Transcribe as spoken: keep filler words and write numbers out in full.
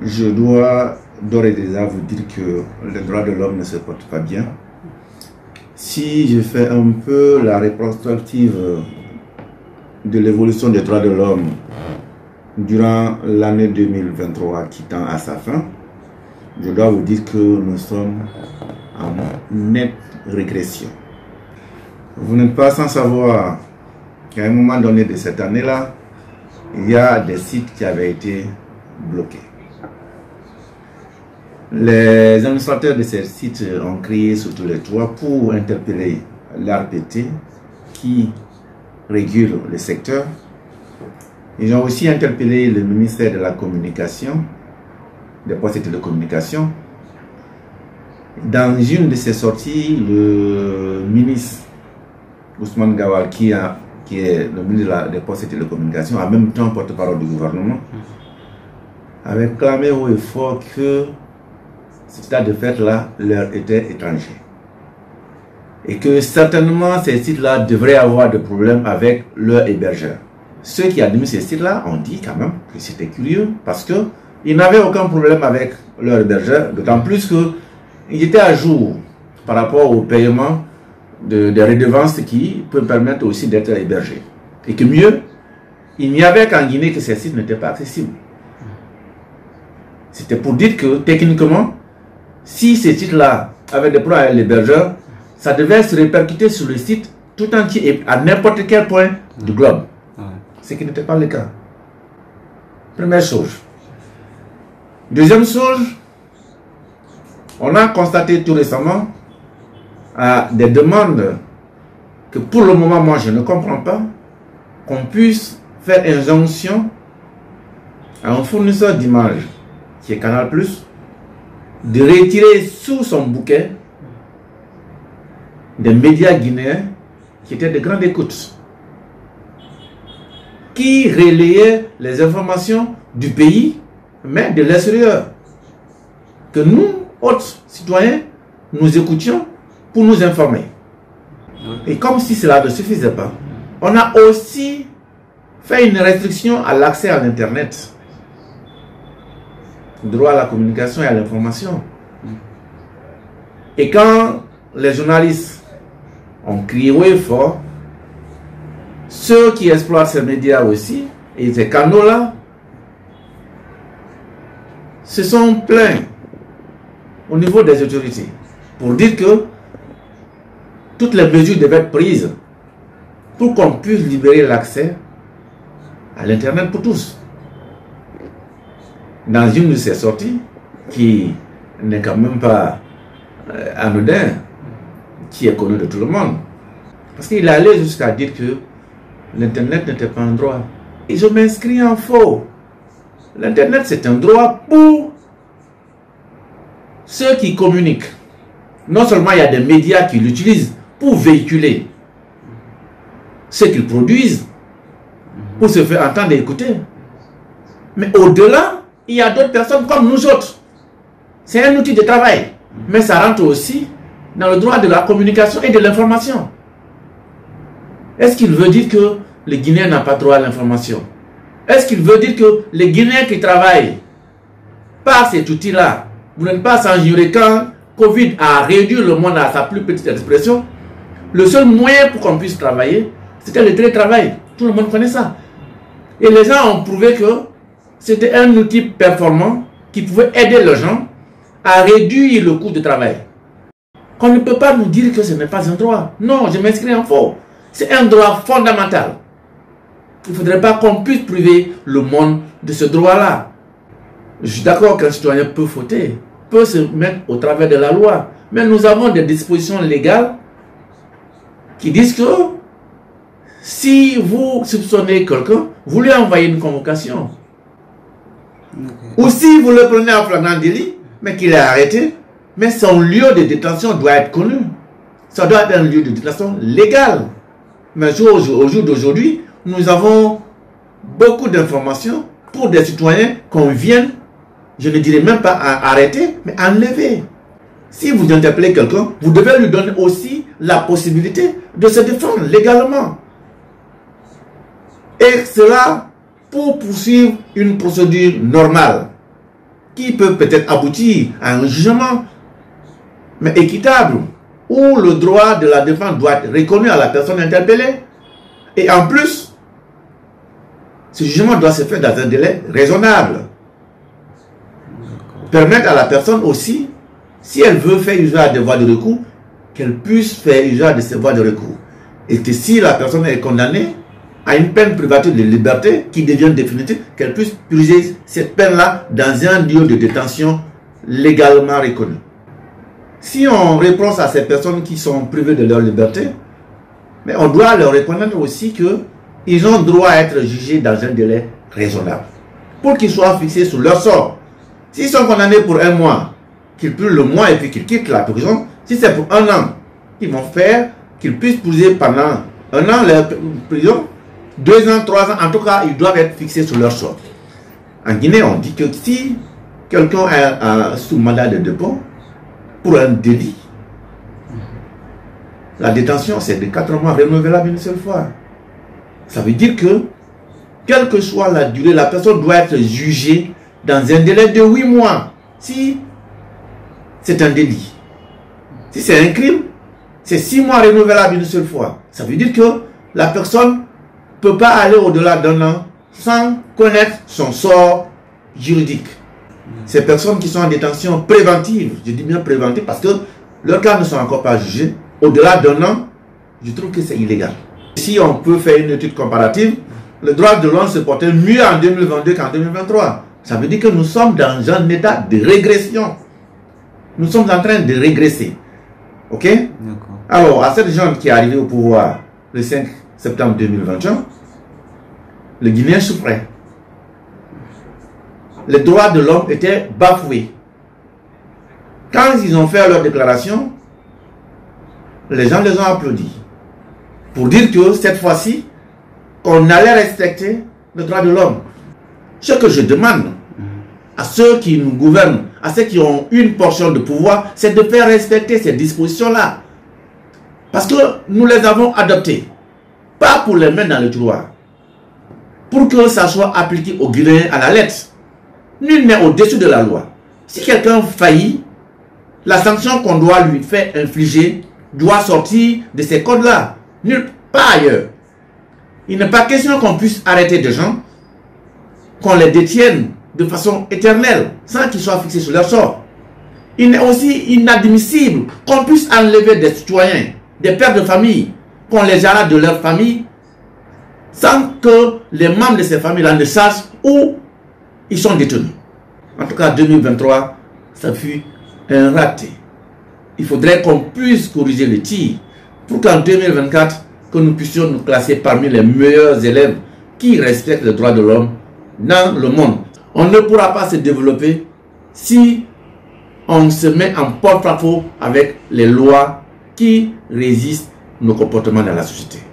je dois d'ores et déjà vous dire que les droits de l'homme ne se portent pas bien. Si je fais un peu la rétrospective de l'évolution des droits de l'homme durant l'année deux mille vingt-trois qui tend à sa fin, je dois vous dire que nous sommes en nette régression. Vous n'êtes pas sans savoir qu'à un moment donné de cette année-là, il y a des sites qui avaient été bloqués. Les administrateurs de ces sites ont crié sur tous les toits pour interpeller l'A R P T qui régule le secteur. Ils ont aussi interpellé le ministère de la Communication, des Postes et Télécommunications. Dans une de ces sorties, le ministre Ousmane Gawal, qui, a, qui est le ministre de la, des Postes et Télécommunications, en même temps porte-parole du gouvernement, avait clamé haut et fort que cet état de fait-là leur était étranger. Et que certainement ces sites-là devraient avoir des problèmes avec leurs hébergeurs. Ceux qui admettent ces sites-là ont dit quand même que c'était curieux parce qu'ils n'avaient aucun problème avec leurs hébergeurs, d'autant plus qu'ils étaient à jour par rapport au paiement de, des redevances qui peuvent permettre aussi d'être hébergés. Et que mieux, il n'y avait qu'en Guinée que ces sites n'étaient pas accessibles. C'était pour dire que techniquement, si ces sites-là avaient des problèmes avec l'hébergeur, ça devait se répercuter sur le site tout entier et à n'importe quel point du globe. Ce qui n'était pas le cas. Première chose. Deuxième chose, on a constaté tout récemment à des demandes que pour le moment, moi, je ne comprends pas, qu'on puisse faire injonction à un fournisseur d'images qui est Canal plus, de retirer sous son bouquet des médias guinéens qui étaient de grande écoute, qui relayaient les informations du pays, mais de l'extérieur, que nous, autres citoyens, nous écoutions pour nous informer. Et comme si cela ne suffisait pas, on a aussi fait une restriction à l'accès à l'Internet. Droit à la communication et à l'information. Et quand les journalistes ont crié haut et fort, ceux qui exploitent ces médias aussi, et ces canaux-là, se sont plaints au niveau des autorités pour dire que toutes les mesures devaient être prises pour qu'on puisse libérer l'accès à l'Internet pour tous. Dans une de ces sorties, qui n'est quand même pas euh, anodin, qui est connu de tout le monde, parce qu'il allait jusqu'à dire que l'Internet n'était pas un droit. Et je m'inscris en faux. L'Internet, c'est un droit pour ceux qui communiquent. Non seulement il y a des médias qui l'utilisent pour véhiculer ce qu'ils produisent, pour se faire entendre et écouter, mais au-delà, il y a d'autres personnes comme nous autres. C'est un outil de travail. Mais ça rentre aussi dans le droit de la communication et de l'information. Est-ce qu'il veut dire que les Guinéens n'ont pas droit à l'information? Est-ce qu'il veut dire que les Guinéens qui travaillent par cet outil-là, vous n'êtes pas sans ignorer quand Covid a réduit le monde à sa plus petite expression, le seul moyen pour qu'on puisse travailler, c'était le télétravail. Tout le monde connaît ça. Et les gens ont prouvé que c'était un outil performant qui pouvait aider les gens à réduire le coût de travail. Qu'on ne peut pas nous dire que ce n'est pas un droit. Non, je m'inscris en faux. C'est un droit fondamental. Il ne faudrait pas qu'on puisse priver le monde de ce droit-là. Je suis d'accord qu'un citoyen peut fauter, peut se mettre au travers de la loi. Mais nous avons des dispositions légales qui disent que si vous soupçonnez quelqu'un, vous lui envoyez une convocation. Okay. Ou si vous le prenez en flagrant délit, mais qu'il est arrêté, mais son lieu de détention doit être connu. Ça doit être un lieu de détention légal. Mais au jour d'aujourd'hui, nous avons beaucoup d'informations pour des citoyens qu'on vienne, je ne dirais même pas arrêter, mais enlever. Si vous interpellez quelqu'un, vous devez lui donner aussi la possibilité de se défendre légalement. Et cela pour poursuivre une procédure normale. qui peut peut-être aboutir à un jugement, mais équitable, où le droit de la défense doit être reconnu à la personne interpellée. Et en plus, ce jugement doit se faire dans un délai raisonnable. Permettre à la personne aussi, si elle veut faire usage des voies de recours, qu'elle puisse faire usage de ces voies de recours. Et que si la personne est condamnée à une peine privative de liberté qui devient définitive, qu'elle puisse purger cette peine-là dans un lieu de détention légalement reconnu. Si on reproche à ces personnes qui sont privées de leur liberté, mais on doit leur reconnaître aussi qu'ils ont droit à être jugés dans un délai raisonnable, pour qu'ils soient fixés sur leur sort. S'ils sont condamnés pour un mois, qu'ils puissent le mois et puis qu'ils quittent la prison. Si c'est pour un an, ils vont faire qu'ils puissent poser pendant un an leur prison, deux ans, trois ans, en tout cas, ils doivent être fixés sur leur sort. En Guinée, on dit que si quelqu'un est sous mandat de dépôt pour un délit, la détention, c'est de quatre mois renouvelable une seule fois. Ça veut dire que, quelle que soit la durée, la personne doit être jugée dans un délai de huit mois. Si c'est un délit. Si c'est un crime, c'est six mois renouvelable une seule fois. Ça veut dire que la personne ne peut pas aller au-delà d'un an sans connaître son sort juridique. Ces personnes qui sont en détention préventive, je dis bien préventive parce que leurs cas ne sont encore pas jugés, au-delà d'un an, je trouve que c'est illégal. Si on peut faire une étude comparative, le droit de l'homme se portait mieux en deux mille vingt-deux qu'en deux mille vingt-trois. Ça veut dire que nous sommes dans un état de régression. Nous sommes en train de régresser. Ok? Alors, à cette gente qui est arrivée au pouvoir le cinq septembre deux mille vingt et un, le Guinéen souffrait. Les droits de l'homme étaient bafoués. Quand ils ont fait leur déclaration, les gens les ont applaudis. Pour dire que cette fois-ci, on allait respecter le droit de l'homme. Ce que je demande à ceux qui nous gouvernent, à ceux qui ont une portion de pouvoir, c'est de faire respecter ces dispositions-là. Parce que nous les avons adoptées. Pas pour les mettre dans le tiroir. Pour que ça soit appliqué aux Guinéens à la lettre. Nul n'est au-dessus de la loi. Si quelqu'un faillit, la sanction qu'on doit lui faire infliger doit sortir de ces codes-là. Nulle part ailleurs. Il n'est pas question qu'on puisse arrêter des gens, qu'on les détienne de façon éternelle, sans qu'ils soient fixés sur leur sort. Il est aussi inadmissible qu'on puisse enlever des citoyens, des pères de famille, qu'on les arrête de leur famille, sans que les membres de ces familles-là ne sachent où ils sont détenus. En tout cas, deux mille vingt-trois, ça fut un raté. Il faudrait qu'on puisse corriger le tir pour qu'en deux mille vingt-quatre, que nous puissions nous classer parmi les meilleurs élèves qui respectent les droits de l'homme dans le monde. On ne pourra pas se développer si on se met en porte-à-faux avec les lois qui résistent nos comportements dans la société.